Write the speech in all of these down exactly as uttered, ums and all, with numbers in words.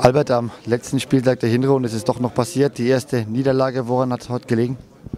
Albert, am letzten Spieltag der Hinrunde ist es doch noch passiert. Die erste Niederlage, woran hat es heute gelegen?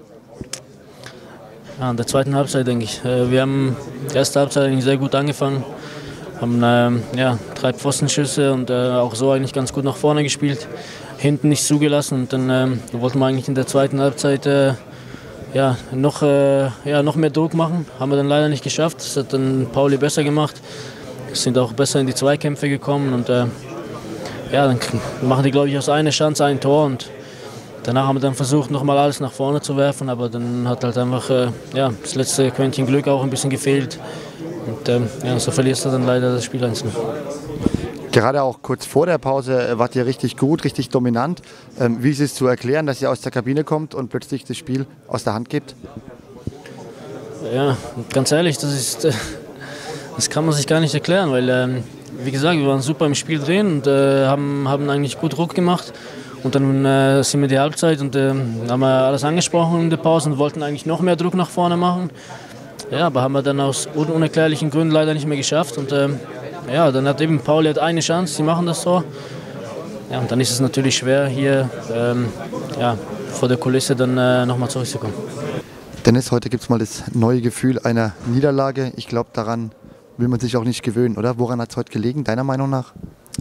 Ja, in der zweiten Halbzeit, denke ich. Wir haben die erste Halbzeit eigentlich sehr gut angefangen, haben ähm, ja, drei Pfostenschüsse und äh, auch so eigentlich ganz gut nach vorne gespielt, hinten nicht zugelassen. Und dann ähm, wollten wir eigentlich in der zweiten Halbzeit äh, ja, noch, äh, ja, noch mehr Druck machen, haben wir dann leider nicht geschafft. Das hat dann Pauli besser gemacht, sind auch besser in die Zweikämpfe gekommen und äh, ja, dann machen die, glaube ich, aus einer Chance ein Tor und danach haben wir dann versucht, nochmal alles nach vorne zu werfen, aber dann hat halt einfach äh, ja, das letzte Quäntchen Glück auch ein bisschen gefehlt und äh, ja, so verlierst du dann leider das Spiel eins null. Gerade auch kurz vor der Pause wart ihr richtig gut, richtig dominant. Ähm, wie ist es zu erklären, dass ihr aus der Kabine kommt und plötzlich das Spiel aus der Hand gebt? Ja, ganz ehrlich, das ist, äh, das kann man sich gar nicht erklären, weil ähm, wie gesagt, wir waren super im Spiel drin und äh, haben, haben eigentlich gut Druck gemacht. Und dann äh, sind wir die Halbzeit und äh, haben wir alles angesprochen in der Pause und wollten eigentlich noch mehr Druck nach vorne machen. Ja, aber haben wir dann aus un unerklärlichen Gründen leider nicht mehr geschafft. Und äh, ja, dann hat eben Pauli hat eine Chance, sie machen das so. Ja, und dann ist es natürlich schwer, hier ähm, ja, vor der Kulisse dann äh, nochmal zurückzukommen. Dennis, heute gibt es mal das neue Gefühl einer Niederlage. Ich glaube, daran will man sich auch nicht gewöhnen, oder? Woran hat es heute gelegen, deiner Meinung nach?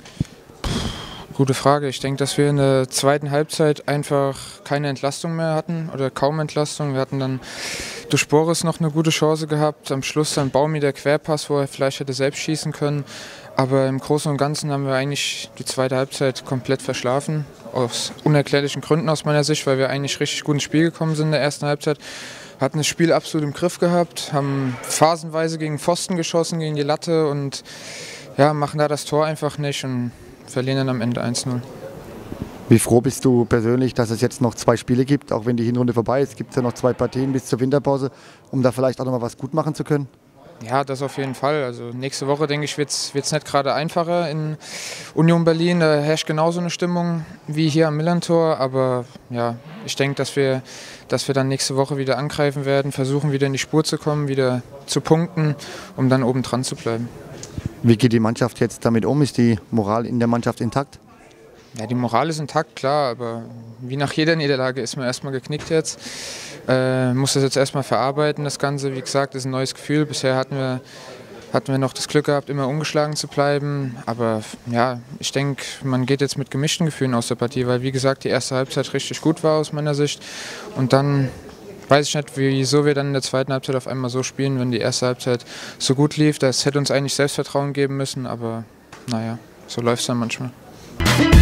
Gute Frage. Ich denke, dass wir in der zweiten Halbzeit einfach keine Entlastung mehr hatten oder kaum Entlastung. Wir hatten dann durch Boris noch eine gute Chance gehabt. Am Schluss dann Baumi der Querpass, wo er vielleicht hätte selbst schießen können. Aber im Großen und Ganzen haben wir eigentlich die zweite Halbzeit komplett verschlafen. Aus unerklärlichen Gründen aus meiner Sicht, weil wir eigentlich richtig gut ins Spiel gekommen sind in der ersten Halbzeit. Hatten das Spiel absolut im Griff gehabt, haben phasenweise gegen Pfosten geschossen, gegen die Latte und ja, machen da das Tor einfach nicht und verlieren dann am Ende eins null. Wie froh bist du persönlich, dass es jetzt noch zwei Spiele gibt, auch wenn die Hinrunde vorbei ist? Gibt es ja noch zwei Partien bis zur Winterpause, um da vielleicht auch noch mal was gut machen zu können? Ja, das auf jeden Fall. Also nächste Woche, denke ich, wird es nicht gerade einfacher in Union Berlin. Da herrscht genauso eine Stimmung wie hier am Millerntor. Aber ja, ich denke, dass wir, dass wir dann nächste Woche wieder angreifen werden, versuchen wieder in die Spur zu kommen, wieder zu punkten, um dann oben dran zu bleiben. Wie geht die Mannschaft jetzt damit um? Ist die Moral in der Mannschaft intakt? Ja, die Moral ist intakt, klar, aber wie nach jeder Niederlage ist man erstmal geknickt jetzt. Äh, muss das jetzt erstmal verarbeiten, das Ganze. Wie gesagt, ist ein neues Gefühl. Bisher hatten wir, hatten wir noch das Glück gehabt, immer ungeschlagen zu bleiben. Aber ja, ich denke, man geht jetzt mit gemischten Gefühlen aus der Partie, weil wie gesagt, die erste Halbzeit richtig gut war aus meiner Sicht. Und dann weiß ich nicht, wieso wir dann in der zweiten Halbzeit auf einmal so spielen, wenn die erste Halbzeit so gut lief. Das hätte uns eigentlich Selbstvertrauen geben müssen, aber naja, so läuft es dann manchmal.